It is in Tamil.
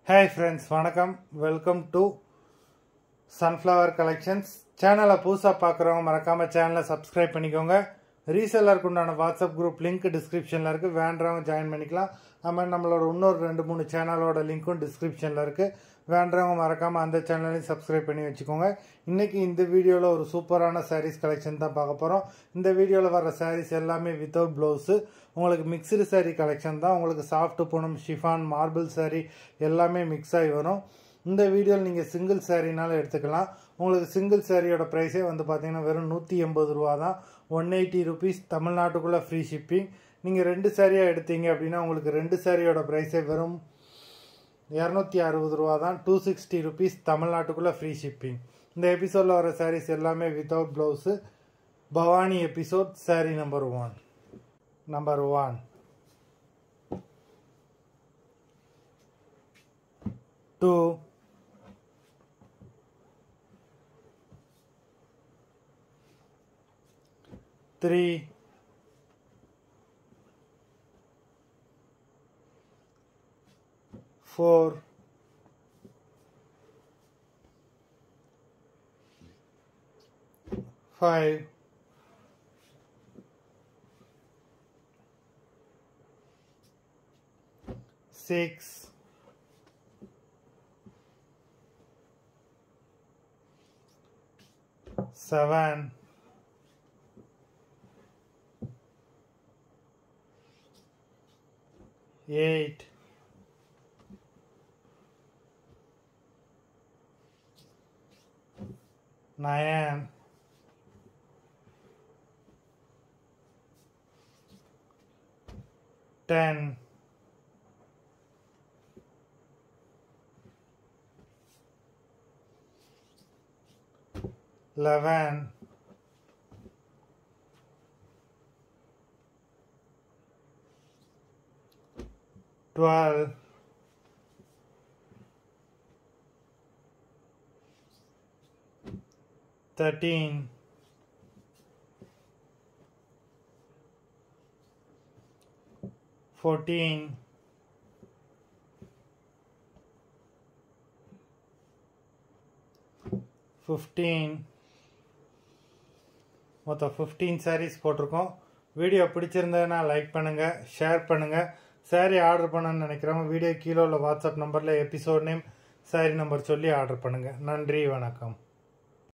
Hi friends, வணக்கம். Welcome to Sunflower Collections. சேனலை புதுசாக பார்க்குறவங்க மறக்காமல் சேனலை சப்ஸ்கிரைப் பண்ணிக்கோங்க. ரீசெல்லருக்கு உண்டான வாட்ஸ்அப் குரூப் லிங்க் டிஸ்கிரிப்ஷனில் இருக்குது. வேண்டவங்க ஜாயின் பண்ணிக்கலாம். அதுமாதிரி நம்மளோட இன்னொரு 2-3 சேனலோட லிங்க்கும் டிஸ்கிரிப்ஷனில் இருக்குது. வேண்டவங்க மறக்காமல் அந்த சேனலையும் சப்ஸ்கிரைப் பண்ணி வச்சுக்கோங்க. இன்றைக்கி இந்த வீடியோவில் ஒரு சூப்பரான சாரீஸ் கலெக்ஷன் தான் பார்க்க போகிறோம். இந்த வீடியோவில் வர சாரீஸ் எல்லாமே வித்தவுட் ப்ளவுஸு. உங்களுக்கு மிக்சடு சாரீ கலெக்ஷன் தான். உங்களுக்கு soft Poonam, chiffon, marble sari எல்லாமே மிக்ஸ் ஆகி வரும். இந்த வீடியோவில் நீங்கள் சிங்கிள் சாரீனாலும் எடுத்துக்கலாம். உங்களுக்கு சிங்கிள் சாரியோட ப்ரைஸே வந்து பார்த்தீங்கன்னா வெறும் 180 ரூபா தான். 180 ருபீஸ் தமிழ்நாட்டுக்குள்ளே ஃப்ரீ ஷிப்பிங். நீங்கள் 2 சாரியாக எடுத்தீங்க அப்படின்னா உங்களுக்கு 2 சாரியோட ப்ரைஸே வெறும் 260 ரூபா தான். 260 ருபீஸ் தமிழ்நாட்டுக்குள்ளே ஃப்ரீ ஷிப்பிங். இந்த எபிசோடில் வர சாரீஸ் எல்லாமே without blouse. Bhavani episode sari number 1. 2 3 4 5 6 7 8 9 10 11 12 13 14 15 மொத்தம் 15 சாரீஸ் போட்டிருக்கோம். வீடியோ பிடிச்சிருந்ததுன்னா லைக் பண்ணுங்கள், ஷேர் பண்ணுங்கள். சாரீ ஆர்டர் பண்ணணும்னு நினைக்கிறவங்க வீடியோ கீழே உள்ள வாட்ஸ்அப் நம்பரில் எபிசோட் நேம், சாரீ நம்பர் சொல்லி ஆர்டர் பண்ணுங்கள். நன்றி, வணக்கம்.